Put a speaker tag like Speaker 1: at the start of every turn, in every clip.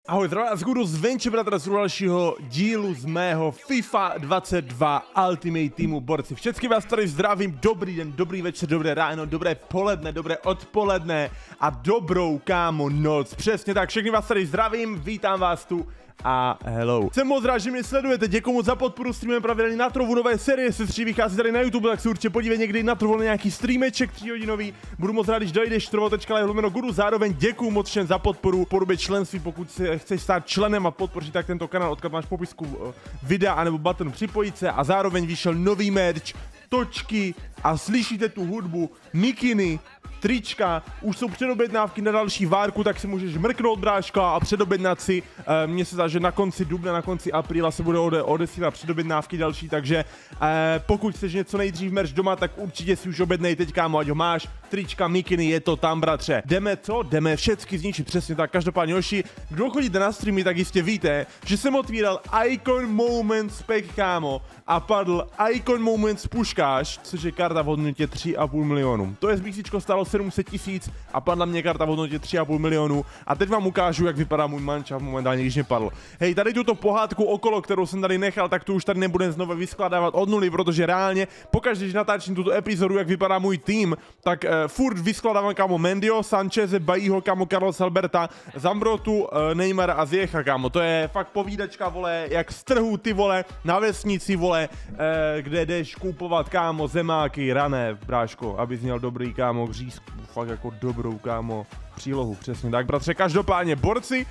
Speaker 1: Ahoj, zdravím vás z Venture Bratra z dalšího dílu z mého FIFA 22 Ultimate Teamu borci. Všechny vás tady zdravím, dobrý den, dobrý večer, dobré ráno, dobré poledne, dobré odpoledne a dobrou kámo noc. Přesně tak, všechny vás tady zdravím, vítám vás tu a hello. Jsem moc rád, že mě sledujete, děkuji moc za podporu, streamujeme pravidelně na Trovu, nové série se 3 vychází tady na YouTube, tak si určitě podívej někdy na Trovu na nějaký streameček 3hodinový. Budu moc rád, když dojdeš trovo.live/guru, zároveň děkuji moc všem za podporu v podobě členství, pokud se chceš stát členem a podpořit tak tento kanál, odkud máš v popisku videa anebo button připojit se a zároveň vyšel nový merch, točky a slyšíte tu hudbu, mikiny, trička, už jsou předobědnávky na další várku, tak si můžeš mrknout bráško a předobědnat si. Mně se zdá, že na konci dubna, na konci apríla se bude odesílat předobědnávky další, takže pokud chceš něco nejdřív merch doma, tak určitě si už objednej teď, kámo, ať ho máš. Trička, mikiny, je to tam, bratře. Jdeme co? Jdeme všecky zničit, přesně tak. Každopádně, hoši, kdo chodíte na streamy, tak jistě víte, že jsem otvíral Icon Moments pack, kámo, a padl Icon Moments Puškáš, což je karta v hodnotě 3,5 milionu. To je zbísičko stálo 700 000 a padla mě karta v hodnotě 3,5 milionu. A teď vám ukážu, jak vypadá můj mančaft momentálně, když mě padl. Hej, tady tuto pohádku okolo, kterou jsem tady nechal, tak tu už tady nebudem znovu vyskládávat od nuly, protože reálně pokaždé, když natáčím tuto epizodu, jak vypadá můj tým, tak furt vyskladávám, kámo, Mendyho, Sancheze, Baillyho, kámo, Carlos Alberta, Zambrotu, Neymara a Ziecha, kámo. To je fakt povídačka, vole, jak z trhu, ty vole, na vesnici, vole, kde jdeš kupovat, kámo, zemáky, rané, bráško, abys měl dobrý, kámo, řízku, fakt jako dobrou, kámo, přílohu, přesně tak, bratře. Každopádně, borci,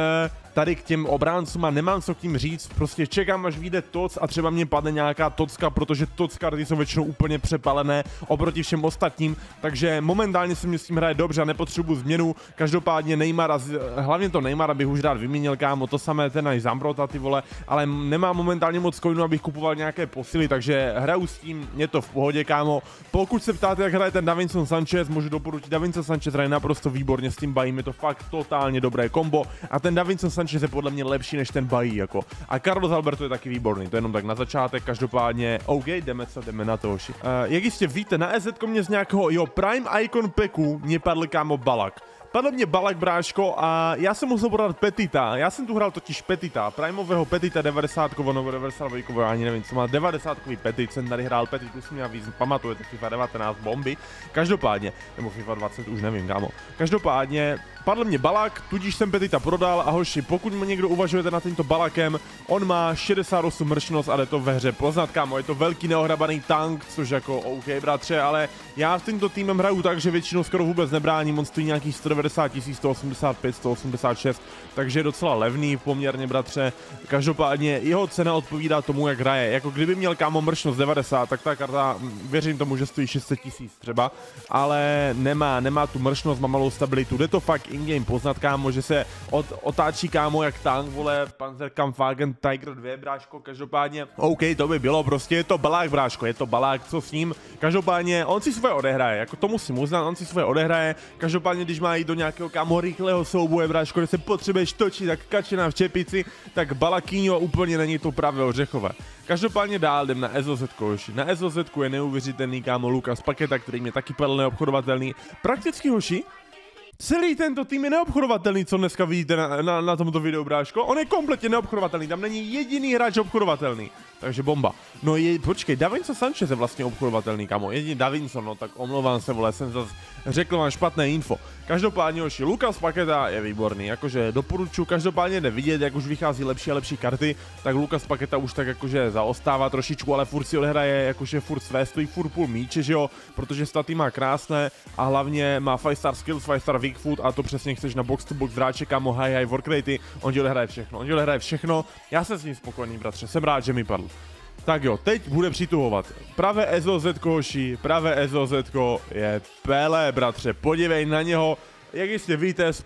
Speaker 1: tady k těm obráncům a nemám co k tím říct, prostě čekám, až vyjde toc a třeba mě padne nějaká tocka, protože toc karty jsou většinou úplně přepalené oproti všem ostatním, takže momentálně se mě s tím hraje dobře a nepotřebuji změnu. Každopádně Neymar, hlavně to Neymara bych už rád vyměnil, kámo, to samé ten i Zambrota, ty vole, ale nemám momentálně moc coinů, abych kupoval nějaké posily, takže hraju s tím, je to v pohodě, kámo. Pokud se ptáte, jak hraje ten Davinson Sanchez, můžu doporučit. Davinson Sanchez hraje naprosto výborně s tím Baillym, je to fakt totálně dobré kombo a ten Davinson Sanchez je podle mě lepší než ten Bailly, jako. A Carlos Alberto je taky výborný, to je jenom tak na začátek, každopádně, OK, jdeme na to, hoši. Jak jistě víte, na EZ mě z nějakého, Prime Icon packu mě padl, kámo, Balak. Padl mě Balak, bráško, a já jsem musel podat Petita, já jsem tu hrál totiž Petita, primového Petita 90kového nebo 92kového, ani nevím, co má, 90kový Petit, jsem tady hrál Petit, už mě víc pamatujete, FIFA 19 bomby, každopádně, nebo FIFA 20, už nevím, kámo, každopádně, padl mě Balak, tudíž jsem Petita prodal a hoši, pokud mě někdo uvažujete nad tímto Balakem, on má 68 mršnost a jde to ve hře poznat, kámo, je to velký neohrabaný tank, což jako OK, bratře, ale já s tímto týmem hraju tak, že většinou skoro vůbec nebráním, on stojí nějakých 190 000, 185, 186, takže je docela levný poměrně, bratře. Každopádně jeho cena odpovídá tomu, jak hraje. Jako kdyby měl, kámo, mršnost 90, tak ta karta, věřím tomu, že stojí 600 000 třeba, ale nemá tu mršnost, má malou stabilitu. Jde to fakt in-game poznat, kámo, že se otáčí, kámo, jak tank, vole, Panzerkampfwagen Tiger 2, bráško. Každopádně, OK, to by bylo, prostě je to Balák, bráško, je to Balák, co s ním. Každopádně on si svoje odehraje, jako to musím uznat, on si svoje odehraje. Každopádně, když má jít do nějakého, kámo, rychlého souboje, bráško, kde se potřebuješ točit tak kačena v čepici, tak Balakíňo úplně není to pravé ořechové. Každopádně dál jdem na SOZ, hoši. Na SOZ je neuvěřitelný, kámo, Lucas Paqueta, který mě taky padl neobchodovatelný. Prakticky, hoši, celý tento tým je neobchodovatelný, co dneska vidíte na tomto videu, bráško. On je kompletně neobchodovatelný, tam není jediný hráč obchodovatelný. Takže bomba. No počkej, Davinson Sanchez je vlastně obchodovatelný, kamo. Jediný Davinson, no tak omlouvám se, vole, jsem zase řekl vám špatné info. Každopádně, hoši, Lucas Paqueta je výborný, jakože doporučuji, každopádně jde vidět, jak už vychází lepší a lepší karty, tak Lucas Paqueta už tak jakože zaostává trošičku, ale furt si odehraje, jakože furt své, stojí furt půl míče, že jo, protože staty má krásné a hlavně má 5-star skills, 5-star weak foot a to přesně chceš na box to box hráče, kamo, high work ratey, on ti odehraje všechno, já jsem s ním spokojený, bratře, jsem rád, že mi padl. Tak jo, teď bude přituhovat. Pravé SOZ, hoši, pravé SOZ je Pele, bratře, podívej na něho. Jak jistě víte, z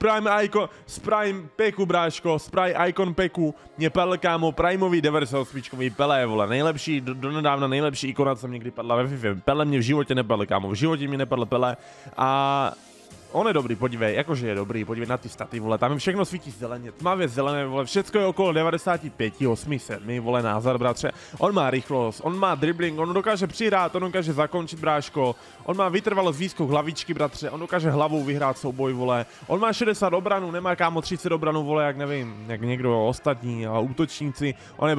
Speaker 1: Prime packu, bráško, z Prime Icon packu mě padl, kámo, Primeový 98 Pele, vole, nejlepší, donedávna nejlepší ikona, co jsem někdy padla ve FIFA. Pele mě v životě nepadl, kámo, v životě mi nepadl Pele a On je dobrý, podívej, jakože je dobrý, podívej na ty staty, vole, tam jim všechno svítí zeleně, tmavě zelené, vole, všecko je okolo 95, 8, 7, vole, názor, bratře. On má rychlost, on má dribbling, on dokáže přihrát, on dokáže zakončit, bráško. On má vytrvalost výskok hlavičky, bratře, on dokáže hlavou vyhrát souboj, vole. On má 60 obranu, nemá kámo 30 obranu, vole, jak nevím, jak někdo ostatní, ale útočníci.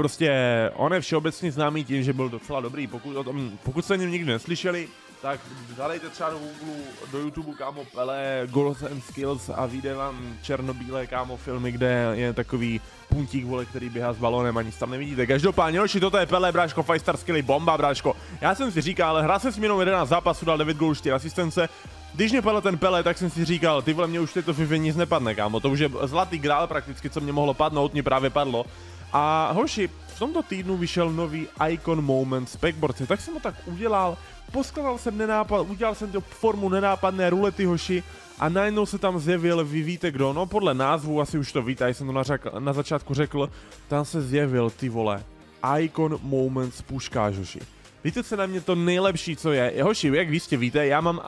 Speaker 1: On je všeobecně známý tím, že byl docela dobrý, pokud jste o něm nikdy neslyšeli, tak zadejte třeba do YouTube, kámo, Pele, Goals and Skills a vyjde vám černobílé, kámo, filmy, kde je takový puntík, vole, který běhá s balónem a nic tam nevidíte. Každopádně, hoši, toto je Pele, bráško, 5-star skilly, bomba, bráško. Já jsem si říkal, ale hrál jsem s jenom 11 zápasů, dal 9 gólů, 4 asistence. Když mě padl ten Pele, tak jsem si říkal, ty vole, mě už této FIFA nic nepadne, kámo, to už je zlatý grál prakticky, co mě mohlo padnout, mě právě padlo. A hoši, v tomto týdnu vyšel nový Icon Moments Packborci, tak jsem ho tak udělal, poskladal jsem udělal jsem to formu nenápadné rulety, hoši, a najednou se tam zjevil, vy víte kdo, no podle názvu asi už to víte, já jsem to na začátku řekl, tam se zjevil, ty vole, Icon Moments puškáš, hoši. Víte, co na mě to nejlepší, co je, hoši, jak vy jistě víte, já mám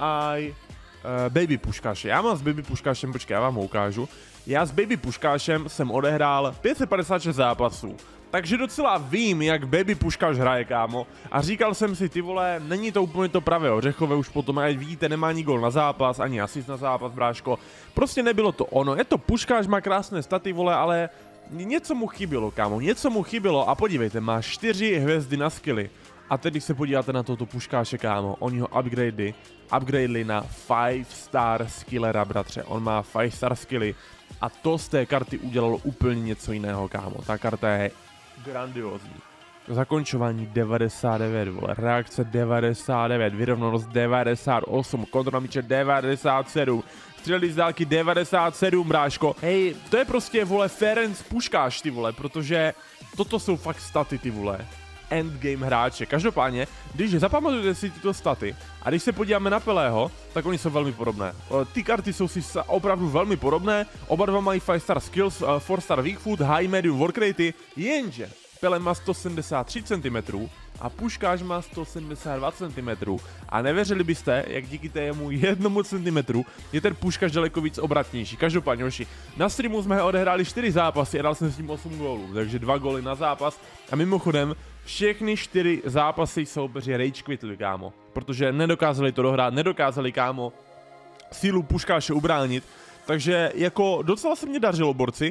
Speaker 1: Baby puškáše, já mám s Baby puškášem, počkej, já vám ho ukážu. Já s Baby puškášem jsem odehrál 556 zápasů, takže docela vím, jak Baby puškáš hraje, kámo. A říkal jsem si, ty vole, není to úplně to pravé ořechové, už potom, jak vidíte, nemá ani gól na zápas, ani asist na zápas, bráško. Prostě nebylo to ono, je to puškáš, má krásné staty, vole, ale něco mu chybělo, kámo, něco mu chybělo a podívejte, má 4 hvězdy na skilly. A teď, když se podíváte na toto puškáše, kámo, oni ho upgradeli na 5-star skillera, bratře. On má 5-star skilly a to z té karty udělalo úplně něco jiného, kámo. Ta karta je grandiózní. Zakončování 99, vole, reakce 99, vyrovnanost 98, kontrola míče 97, střely z dálky 97, bráško. Hej, to je prostě, vole, Ferenc puškáš, ty vole, protože toto jsou fakt staty, ty vole. Endgame hráče. Každopádně, když zapamatujete si tyto staty a když se podíváme na Pelého, tak oni jsou velmi podobné. Ty karty jsou si opravdu velmi podobné, oba dva mají 5-star skills, 4-star weak foot, high medium work ratey, jenže Pele má 173 cm a puškáš má 172 cm. A nevěřili byste, jak díky tému 1 cm je ten puškáš daleko víc obratnější. Každopádně, hoši, na streamu jsme odehráli 4 zápasy a dal jsem s tím 8 gólů, takže 2 góly na zápas. A mimochodem, všechny 4 zápasy soupeři rage quitli, kámo, protože nedokázali to dohrát, nedokázali, kámo, sílu puškáše ubránit. Takže jako docela se mě dařilo, borci.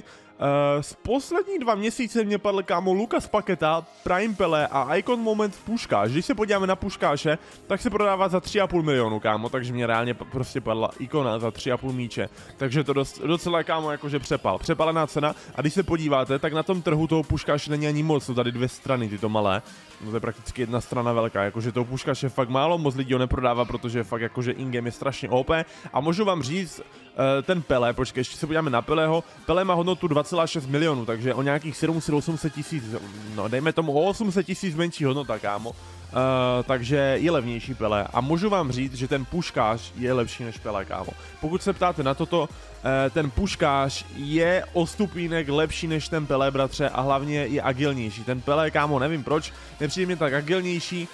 Speaker 1: Z posledních 2 měsíce mě padl, kámo, Lucas Paqueta, Prime Pele a Icon Moments puškáš. Když se podíváme na puškáše, tak se prodává za 3,5 milionu, kámo, takže mě reálně prostě padla ikona za 3,5 míče. Takže to docela, kámo, jakože přepalená cena. A když se podíváte, tak na tom trhu toho puškáše není ani moc, jsou tady 2 strany, tyto malé. No to je prakticky 1 strana velká, jakože toho puškáše je fakt málo, moc lidí ho neprodává, protože fakt jakože in-game je strašně OP. A můžu vám říct, ten Pele, počkej, ještě se podíváme na Peleho, Pele má hodnotu 2,6 milionů, takže o nějakých 700-800 tisíc, no dejme tomu o 800 tisíc menší hodnota, kámo. Takže je levnější Pele a můžu vám říct, že ten puškáš je lepší než Pele, kámo. Pokud se ptáte na toto, ten puškáš je o stupínek lepší než ten Pele, bratře, a hlavně je agilnější. Ten Pele, kámo, nevím proč, nepřijde mě tak agilnější,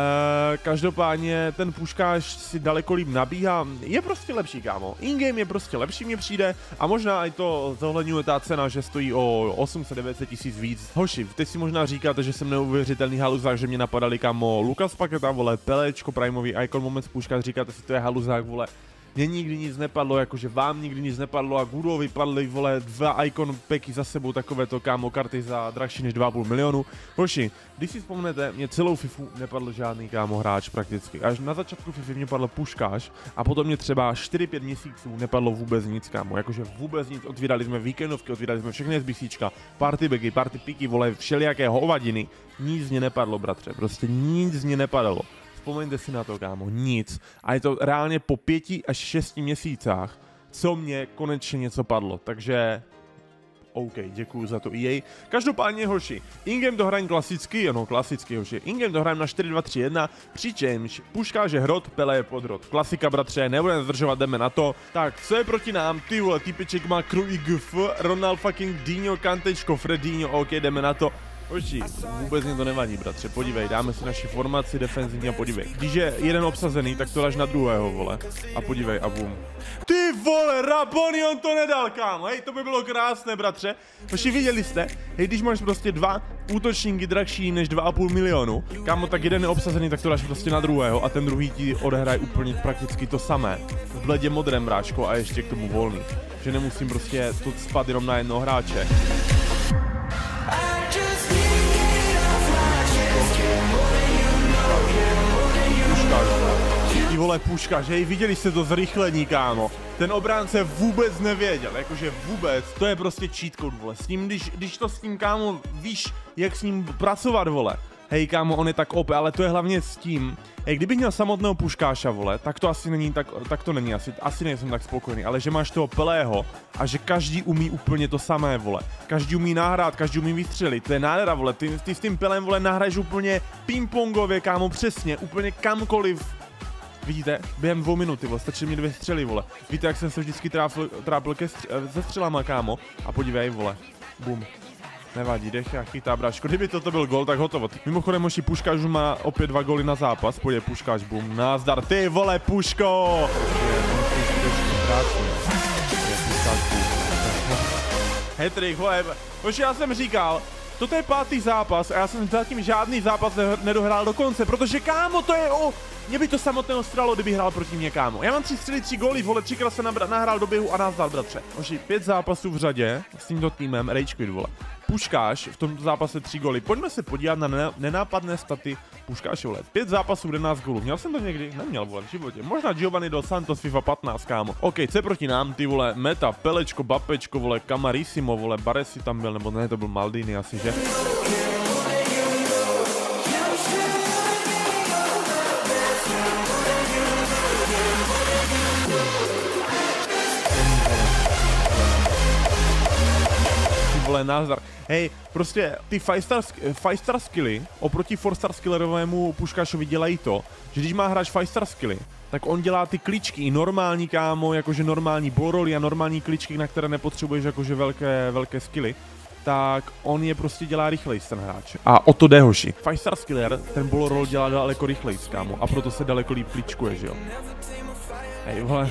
Speaker 1: každopádně ten puškáš si daleko líp nabíhá, je prostě lepší, kámo. In-game je prostě lepší, mně přijde, a možná i to zohledňuje ta cena, že stojí o 800-900 tisíc víc. Hoši, teď si možná říkáte, že jsem neuvěřitelný haluzák, že mě napadali, kámo, Lucas Paqueta, vole, Pelečko, Primeový, Icon Moments puškáš, říkáte si, to je haluzák, vole. Mně nikdy nic nepadlo, jakože vám nikdy nic nepadlo a Gudovi padly, vole, 2 Icon packy za sebou, takovéto, kámo, karty za drahší než 2,5 milionu. Hoši, když si vzpomnete, mě celou FIFU nepadl žádný, kámo, hráč prakticky. Až na začátku FIFY mě padl puškáš a potom mě třeba 4-5 měsíců nepadlo vůbec nic, kámo, jakože vůbec nic. Otvírali jsme víkendovky, otvírali jsme všechny SBCčka, party bagy, party picky, vole, všelijaké hovadiny. Nic mě nepadlo, bratře, prostě nic mě nepadalo. Vzpomeňte si na to, kámo, nic. A je to reálně po 5 až 6 měsících, co mě konečně něco padlo, takže OK, děkuju za to EA. Každopádně, hoši, in-game dohrajem klasicky, ano, klasicky, hoši, in-game dohrajem na 4-2-3-1, přičemž puškáže hrot, Pele je podhrot. Klasika, bratře, nebudeme zdržovat, jdeme na to. Tak, co je proti nám? Ty vole, typeček má crew IGF, Ronald fucking Dino, Kantečko, Fredinho, OK, jdeme na to. Hoši, vůbec mě to nevadí, bratře, podívej, dáme si naši formaci defenzivní a podívej. Když je jeden obsazený, tak to dáš na druhého, vole. A podívej, a bum. Ty vole, Raboni, on to nedal, kámo, hej, to by bylo krásné, bratře. Hoši, viděli jste, hej, když máš prostě dva útočníky drahší než 2,5 milionu, kámo, tak jeden je obsazený, tak to dáš prostě na druhého a ten druhý ti odehraje úplně prakticky to samé. V bledě modrém, bráško, a ještě k tomu volný. Že nemusím prostě to spát jenom na jednoho hráče. Ty vole, puškaš, hej, viděli jste to zrychlení, kámo. Ten obránce vůbec nevěděl, jakože vůbec. To je prostě cheat code, vole. S ním, když to s tím, kámo, víš, jak s ním pracovat, vole. Hej, kámo, on je tak OP, ale to je hlavně s tím. Hej, kdybych měl samotného puškáša, vole, tak to asi není, tak to není, asi nejsem tak spokojený, ale že máš toho Pelého a že každý umí úplně to samé, vole. Každý umí nahrát, každý umí vystřelit, to je nádhera, vole, ty s tím Pelem, vole, nahraješ úplně pingpongově, kámo, přesně, úplně kamkoliv. Vidíte, během 2 minuty, vole, stačí mi 2 střely, vole. Víte, jak jsem se vždycky trápil se střelama, kámo, a podívej, vole, bum. Nevadí, dech a chytá, bráško. Kdyby toto byl gol, tak hotovo. Mimochodem, Moši, Puškáš už má opět 2 góly na zápas. Pojď, Puškáš, bum, nazdar, ty vole, Puško! Hetrik, vole, Moši, já jsem říkal, toto je 5. zápas a já jsem zatím žádný zápas nedohrál do konce, protože, kámo, to je mě by to samotného stralo, kdyby hrál proti mě, kámo. Já mám 3 střely, 3 góly, vole, 3krát se nahrál do běhu a nazdar, bratře. Moši, 5 zápasů v řadě s tímto týmem, rage quit, vole. Puškáš v tomto zápase 3 góly. Pojďme se podívat na nenápadné staty Puškáše, vole. 5 zápasů, 11 gólů. Měl jsem to někdy? Neměl, vole, v životě. Možná Giovanni dos Santos FIFA 15, kámo. OK, co je proti nám, ty vole, Meta, Pelečko, Bapečko, vole, Camarissimo, vole, Baresi tam byl, nebo ne, to byl Maldini asi, že? Vole, názdar. Hej, prostě ty 5-star skilly oproti 4-star skillerovému Puškášovi dělají to, že když má hráč 5-star skilly, tak on dělá ty kličky normální, kámo, jakože normální ballrolly a normální kličky, na které nepotřebuješ jakože velké skilly, tak on je prostě dělá rychlejš, ten hráč. A o to jde, hoši. 5-star skiller ten ballroll dělá daleko rychlejš, kámo, a proto se daleko líp kličkuje, že jo. Hej, vole.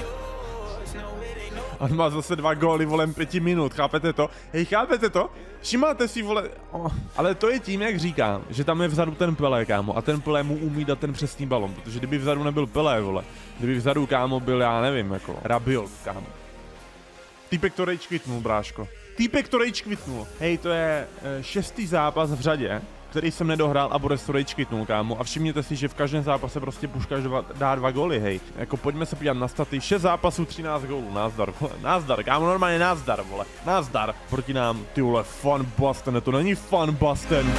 Speaker 1: On má zase 2 góly, volem 5 minut, chápete to? Hej, chápete to? Všimáte si, vole, ale to je tím, jak říkám, že tam je vzadu ten Pelé, kámo, a ten Pelé mu umí dát ten přesný balon, protože kdyby vzadu nebyl Pelé, vole, kdyby vzadu, kámo, byl, já nevím, jako, Rabiot, kámo. Týpek to rage quitnul, bráško. Týpek to rage quitnul. Hej, to je 6. zápas v řadě, který jsem nedohrál a Boris to rage quitnul, kámo. A všimněte si, že v každém zápase prostě Puškáš dá 2 góly, hej. Jako pojďme se podívat na staty. 6 zápasů, 13 gólů. Nazdar, vole. Nazdar, kámo, normálně nazdar, vole. Nazdar. Proti nám, ty vole, Van Basten, to není Van Basten.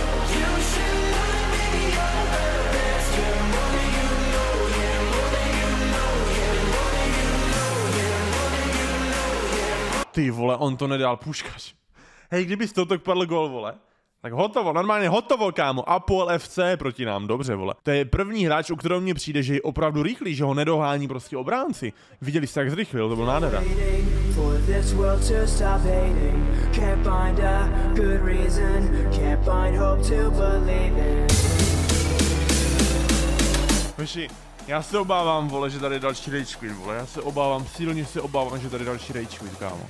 Speaker 1: Ty vole, on to nedal, Puškáš. Hej, kdyby z toho tak padl gól, vole. Tak hotovo, normálně hotovo, kámo. Apol FC proti nám, dobře, vole. To je první hráč, u kterého mně přijde, že je opravdu rychlý, že ho nedohání prostě obránci. Viděli jste, jak zrychlil, to byl nádhera. Hoši, já se obávám, vole, že tady je další rage quit, vole. Já se obávám, silně se obávám, že tady je další rage quit, kámo.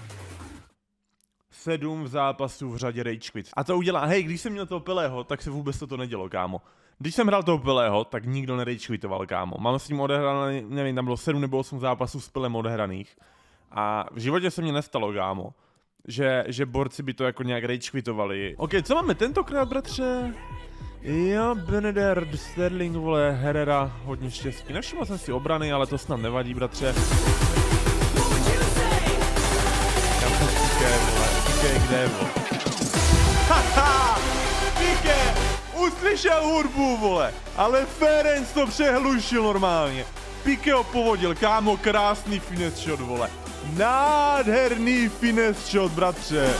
Speaker 1: 7 zápasů v řadě rage quit. A to udělá, hej, když jsem měl toho Pelého, tak se vůbec toto nedělo, kámo. Když jsem hrál toho Pelého, tak nikdo nerage quitoval, kámo. Mám s ním odehraný, nevím, tam bylo 7 nebo 8 zápasů s Pelem odehraných. A v životě se mně nestalo, kámo, že borci by to jako nějak rage quitovali. OK, co máme tentokrát, bratře? Jo, Beneder, Sterling, vole, Herrera, hodně štěstí. Nevšiml jsem si obrany, ale to snad nevadí, bratře. Piqué, kde je, vole? Haha! Piqué! Uslyšel hudbu, vole! Ale Ferenc to přehlušil normálně. Piqué ho povodil, kámo, krásný finesse shot, vole. Nádherný finesse shot, bratře.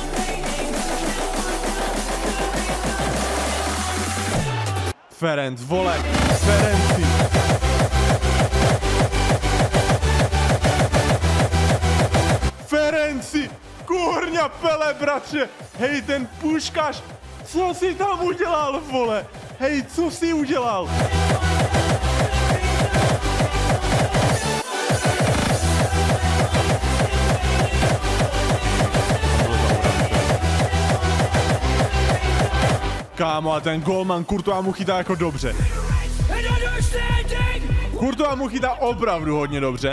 Speaker 1: Ferenc, vole, Ferenci. Ferenci! Kurňa Pele, bratře! Hej, ten Puškáš Co jsi tam udělal, vole? Hej, co jsi udělal? Kámo, a ten golman Courtois mu chytá jako dobře. Courtois mu chytá opravdu hodně dobře.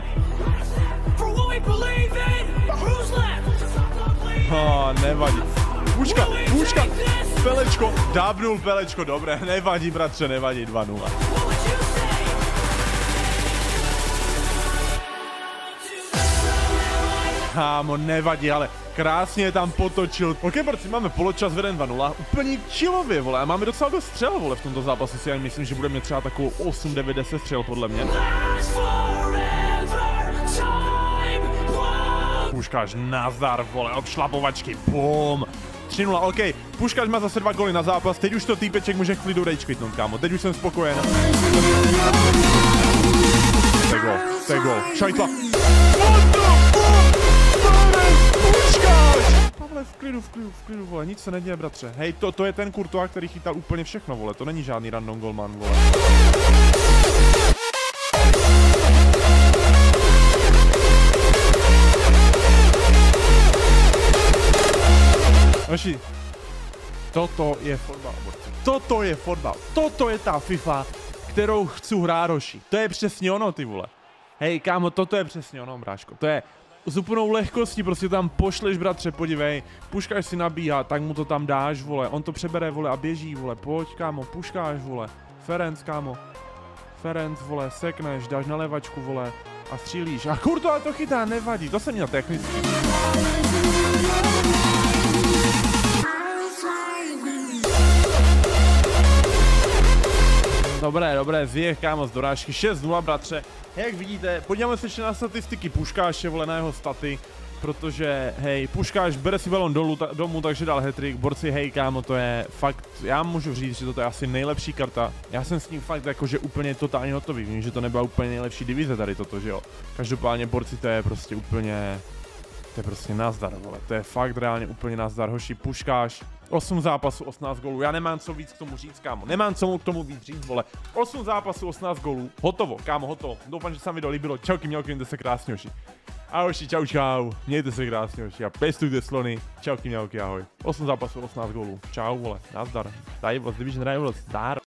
Speaker 1: Nevadí. Puška, Pelečko, dábnul Pelečko, dobré, nevadí, bratře, nevadí, 2-0. Kámo, nevadí, ale krásně tam potočil. Ok, borci, máme poločas veden 2-0, úplně chillově, vole, a máme docela dost střel, vole, v tomto zápasu si já myslím, že bude mít třeba takovou 8-9-10 střel, podle mě. Puškáš nazdar, vole, od šlapovačky, bum. 3-0, ok, Puškáš má zase 2 góly na zápas, teď už to týpeček může chvíli rage quitnout, kámo, teď už jsem spokojen. To je gól, šajtla. Pavle, v klidu, vole, nic se neděje, bratře. Hej, to je ten Courtois, který chytal úplně všechno, vole, to není žádný random golman, vole. Hoši, toto je fotbal, borci. Toto je fotbal. Toto je ta FIFA, kterou chci hrát, hoši. To je přesně ono, ty vole. Hej, kámo, toto je přesně ono, bráško. To je s úplnou lehkostí, prostě tam pošleš, bratře, podívej. Puškáš si nabíhá, tak mu to tam dáš, vole. On to přebere, vole, a běží, vole. Pojď, kámo, Puškáš, vole. Ferenc, kámo. Ferenc, vole, sekneš, dáš na levačku, vole. A střílíš. A Courtois to chytá, nevadí. To jsem měl technicky. Dobré, zjech, kámo, z dorážky, 6-0, bratře. Jak vidíte, podíváme se ještě na statistiky Puškáše, vole, na jeho staty, protože, hej, Puškáš bere si balon domů, takže dal hat-trick, borci, hej, kámo, to je fakt, já můžu říct, že toto je asi nejlepší karta. Já jsem s ním fakt jakože úplně totálně hotový, vím, že to nebyla úplně nejlepší divize tady toto, že jo. Každopádně, borci, to je prostě úplně, to je prostě nazdar, vole, to je fakt reálně úplně nazdar, hoši, Puškáš. 8 zápasů, 18 gólů, já nemám co víc k tomu říct, kámo, nemám co k tomu víc říct, vole. 8 zápasů, 18 gólů, hotovo, kámo, hotovo. Doufám, že se vám video líbilo, čauky, mějte se krásně, hoši. Ahojši, čau, mějte se krásně, hoši, a pestujte slony, čauky, ahoj. 8 zápasů, 18 gólů, čau, vole, nazdar, Rivals, Division Rivals, zdar.